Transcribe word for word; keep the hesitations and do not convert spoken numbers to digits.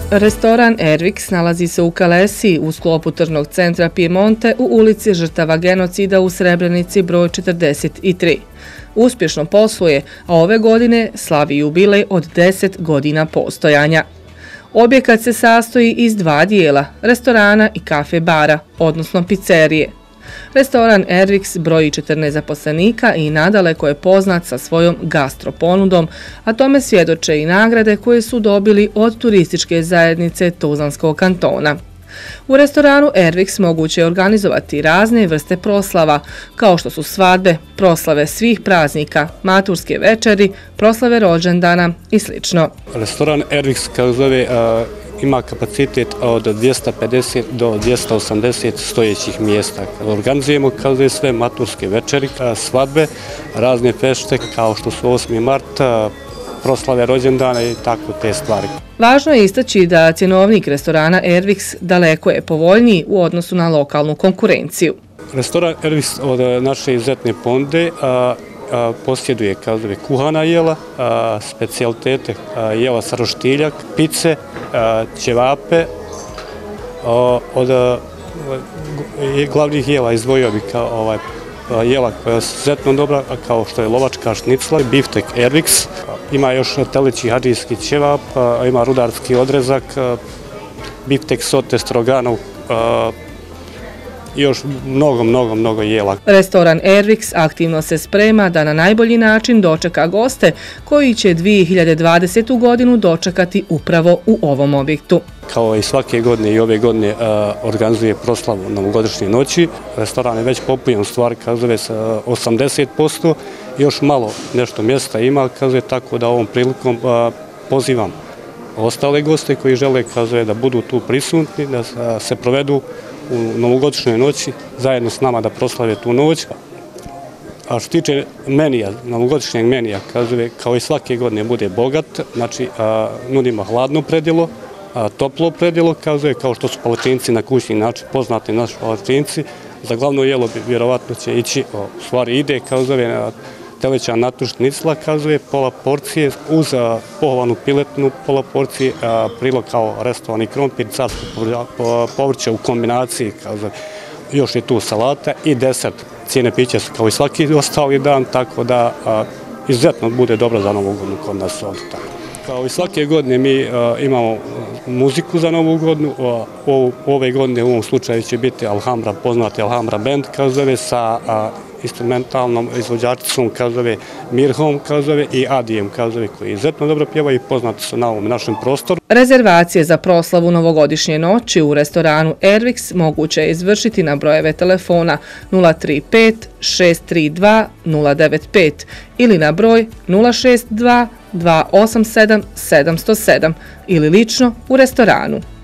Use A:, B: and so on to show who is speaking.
A: Restoran Ervix nalazi se u Kalesiji u sklopu tržnog centra Piemonte u ulici žrtava genocida u Srebrenici broj četrdeset tri. Uspješno posluje, a ove godine slavi jubilej od deset godina postojanja. Objekat se sastoji iz dva dijela, restorana i kafe bara, odnosno pizzerije. Restoran Ervix broji četrnaest zaposlenika i nadaleko je poznat sa svojom gastro ponudom, a tome svjedoče i nagrade koje su dobili od turističke zajednice Tuzlanskog kantona. U restoranu Ervix moguće je organizovati razne vrste proslava, kao što su svadbe, proslave svih praznika, maturske večeri, proslave rođendana i sl.
B: Restoran Ervix, kako zove, ima kapacitet od dvjesto pedeset do dvjesto osamdeset stojećih mjesta. Organizujemo kao zove sve maturske večeri, svadbe, razne fešte kao što su osmi mart, proslave rođendana i tako te stvari.
A: Važno je istaći da cjenovnik restorana Ervix daleko je povoljniji u odnosu na lokalnu konkurenciju.
B: Restoran Ervix od naše izuzetne ponude posjeduje kao zove kuhana jela, specijalitete jela sa roštiljak, pice, ćevape. Od glavnih jela izdvojio bi kao ovaj jela koja je izuzetno dobra, kao što je lovačka šnicla, biftek Ervix, ima još teleći hadžijski ćevap, ima rudarski odrezak, biftek sote stroganov, i još mnogo, mnogo, mnogo jela.
A: Restoran Ervix aktivno se sprema da na najbolji način dočeka goste koji će dvije hiljade dvadesete. godinu dočekati upravo u ovom objektu.
B: Kao i svake godine i ove godine organizuje proslavu novogodišnje noći. Restoran je već popunjen, stvari kazuje sa osamdeset posto, još malo nešto mjesta ima, kazuje, tako da ovom prilikom pozivam ostale goste koji žele, kazuje, da budu tu prisutni, da se provedu u novogodišnjoj noći, zajedno s nama da proslave tu noć. A što tiče menija, novogodišnjeg menija, kazuje, kao i svake godine bude bogat, znači nudimo hladno predjelo, toplo predjelo, kazuje, kao što su palačinci na kućni način, poznati naši palačinci. Za glavno jelo bi vjerovatno će ići, u stvari ide, kazuje, teleća natušnicla, kazuje, pola porcije, uz pohovanu piletnu, pola porcije, prilog kao restovani krompir, carsko povrće u kombinaciji, kazuje, još je tu salata i desert. Cijene piće su kao i svaki ostali dan, tako da izuzetno bude dobro za Novu godinu kod nas ovdje. Kao i svake godine mi imamo muziku za Novu godinu, ove godine u ovom slučaju će biti Alhambra, poznati Alhambra band, kazuje, sa instrumentalnom izvođačicom, kazove, Mirhom, kazove, i Adijem, kazove, koji izuzetno dobro pjevaju i poznati su na ovom našem prostoru.
A: Rezervacije za proslavu novogodišnje noći u restoranu Ervix moguće je izvršiti na brojeve telefona nula tri pet šest tri dva nula devet pet ili na broj nula šest dva dva osam sedam sedam zero sedam ili lično u restoranu.